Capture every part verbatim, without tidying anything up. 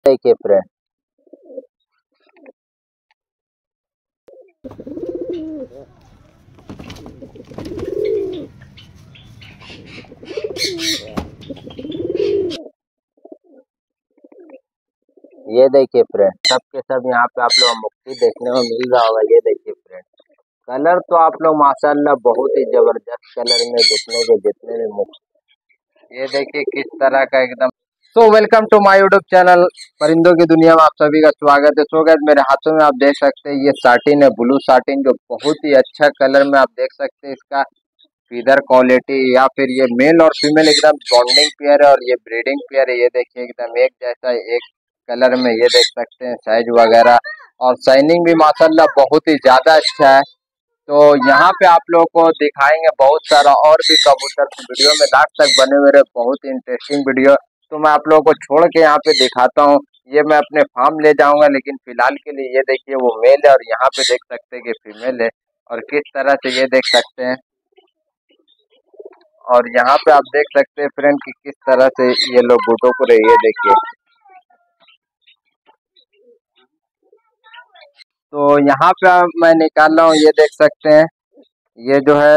देखिए फ्रेंड, ये देखिए फ्रेंड, सब के सब यहाँ पे आप लोग मुक्ति देखने को मिल रहा होगा। ये देखिए फ्रेंड, कलर तो आप लोग माशाल्लाह बहुत ही जबरदस्त कलर में जितने के जितने भी मुक्ति, ये देखिए किस तरह का एकदम। So welcome to my YouTube channel परिंदों की दुनिया में आप सभी का स्वागत है। सो गाइस, मेरे हाथों में आप देख सकते हैं ये साटिन है, ब्लू साटिन, जो बहुत ही अच्छा कलर में आप देख सकते हैं इसका फीदर क्वालिटी, या फिर ये मेल और फीमेल एकदम बॉन्डिंग पेयर है और ये ब्रीडिंग पेयर है। ये देखिए एकदम एक जैसा एक कलर में, ये देख सकते हैं साइज वगैरह और शाइनिंग भी माशाल्लाह बहुत ही ज्यादा अच्छा है। तो यहाँ पे आप लोगों को दिखाएंगे बहुत सारा और भी कबूतर, वीडियो में लास्ट तक बने हुए रहे, बहुत ही इंटरेस्टिंग वीडियो। तो मैं आप लोगों को छोड़ के यहाँ पे दिखाता हूँ, ये मैं अपने फार्म ले जाऊंगा, लेकिन फिलहाल के लिए ये देखिए वो मेल है और यहाँ पे देख सकते हैं कि फीमेल है और किस तरह से ये देख सकते हैं। और यहाँ पे आप देख सकते हैं फ्रेंड कि किस तरह से ये लोग गुटों को रहे, ये देखिए। तो यहाँ पे मैं निकाल रहा हूँ, ये देख सकते हैं, ये जो है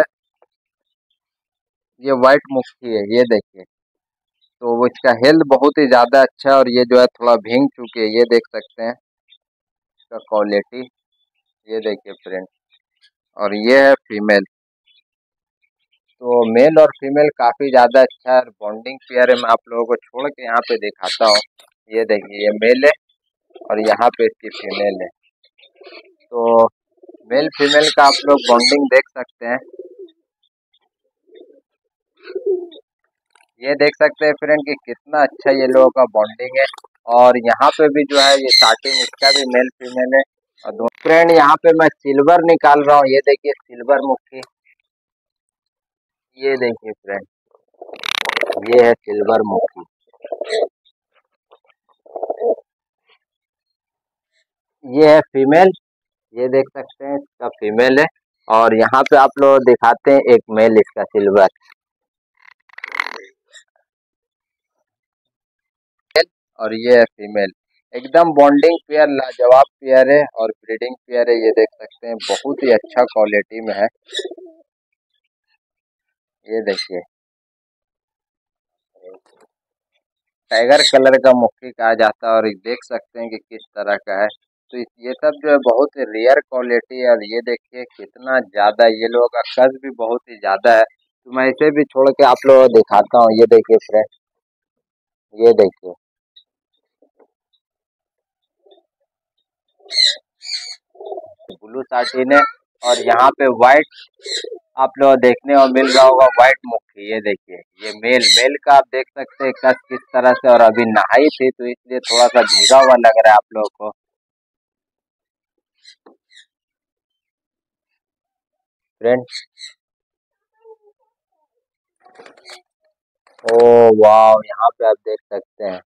ये व्हाइट मुक्की है, ये देखिए। तो वो इसका हेल्थ बहुत ही ज़्यादा अच्छा है और ये जो है थोड़ा भींग चुकी है, ये देख सकते हैं इसका क्वालिटी, ये देखिए फ्रेंड। और ये है फीमेल, तो मेल और फीमेल काफ़ी ज़्यादा अच्छा है, बॉन्डिंग पेयर है। मैं आप लोगों को छोड़ के यहाँ पे दिखाता हूँ, ये देखिए ये मेल है और यहाँ पे इसकी फीमेल है। तो मेल फीमेल का आप लोग बॉन्डिंग देख सकते हैं, ये देख सकते हैं फ्रेंड कि कितना अच्छा ये लोगों का बॉन्डिंग है। और यहाँ पे भी जो है ये स्टार्टिंग इसका भी मेल फीमेल है। और दो फ्रेंड यहाँ पे मैं सिल्वर निकाल रहा हूँ, ये देखिए सिल्वर मुक्की, ये देखिए फ्रेंड, ये है सिल्वर मुक्की, ये है फीमेल, ये देख सकते हैं इसका फीमेल है। और यहाँ पे आप लोग दिखाते हैं एक मेल इसका सिल्वर, और ये है फीमेल। एकदम बॉन्डिंग पेयर, लाजवाब पेयर है और ब्रीडिंग पेयर है, ये देख सकते हैं बहुत ही अच्छा क्वालिटी में है, ये देखिए। टाइगर कलर का मुक्की कहा जाता है और देख सकते हैं कि किस तरह का है। तो ये सब जो है बहुत ही रेयर क्वालिटी है और ये देखिए कितना ज़्यादा, ये लोगों का कद भी बहुत ही ज़्यादा है। तो मैं इसे भी छोड़ के आप लोगों को दिखाता हूँ, ये देखिए फ्रेंड, ये देखिए ब्लू साटिन है और यहाँ पे व्हाइट आप लोग देखने को मिल रहा होगा, व्हाइट मुक्की, ये देखिए। ये मेल मेल का आप देख सकते हैं कद किस तरह से, और अभी नहाई थी तो इसलिए थोड़ा सा भीगा हुआ लग रहा है आप लोगों को फ्रेंड। ओ वाह, यहाँ पे आप देख सकते हैं,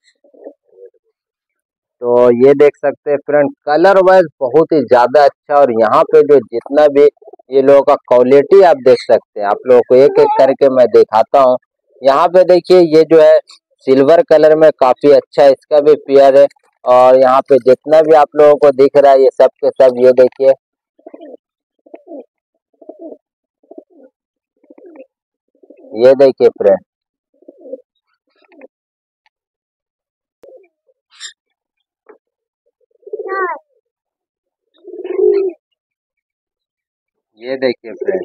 तो ये देख सकते हैं फ्रेंड कलर वाइज बहुत ही ज्यादा अच्छा। और यहाँ पे जो जितना भी ये लोगों का क्वालिटी आप देख सकते हैं, आप लोगों को एक एक करके मैं दिखाता हूँ। यहाँ पे देखिए ये जो है सिल्वर कलर में काफी अच्छा है, इसका भी पेयर है। और यहाँ पे जितना भी आप लोगों को दिख रहा है ये सब के सब, ये देखिए, ये देखिए फ्रेंड, ये देखिए फ्रेंड।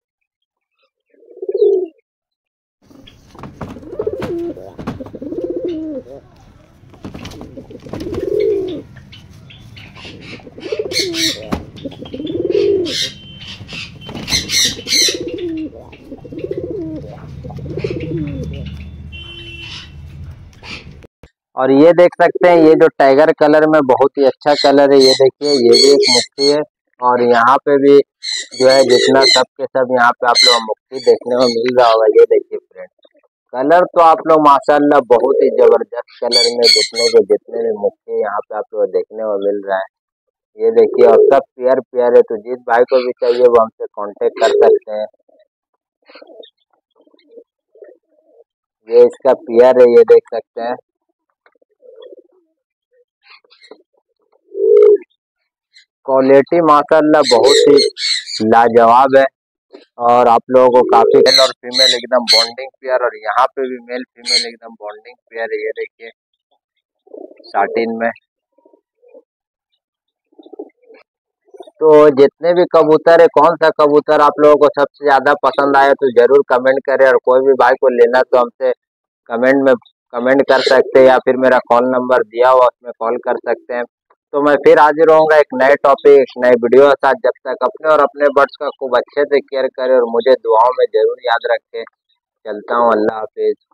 और ये देख सकते हैं ये जो टाइगर कलर में बहुत ही अच्छा कलर है, ये देखिए ये भी एक मुक्ति है। और यहाँ पे भी जो है जितना सब के सब यहाँ पे आप लोग मुक्ति देखने को मिल रहा होगा, ये देखिए फ्रेंड। कलर तो आप लोग माशाल्लाह बहुत ही जबरदस्त कलर में जितने के जितने भी मुक्ति यहाँ पे आप लोग देखने को मिल रहा है, ये देखिए। और सब पेयर पेयर है, तो जिस भाई को भी चाहिए वो हमसे कांटेक्ट कर सकते हैं। ये इसका पेयर है, ये देख सकते हैं। क्वालिटी माशाल्लाह बहुत ही लाजवाब है। और आप लोगों को काफी मेल और फीमेल एकदम बॉन्डिंग पेयर, और यहाँ पे भी मेल फीमेल एकदम बॉन्डिंग पेयर है। ये देखिए साटिन में। तो जितने भी कबूतर है, कौन सा कबूतर आप लोगों को सबसे ज्यादा पसंद आया तो जरूर कमेंट करें। और कोई भी भाई को लेना तो हमसे कमेंट में कमेंट कर सकते हैं, या फिर मेरा कॉल नंबर दिया हुआ उसमें कॉल कर सकते हैं। तो मैं फिर हाजिर रहूंगा एक नए टॉपिक, एक नए वीडियो के साथ। जब तक अपने और अपने बर्ड्स का खूब अच्छे से केयर करें और मुझे दुआओं में जरूर याद रखें। चलता हूँ, अल्लाह हाफिज।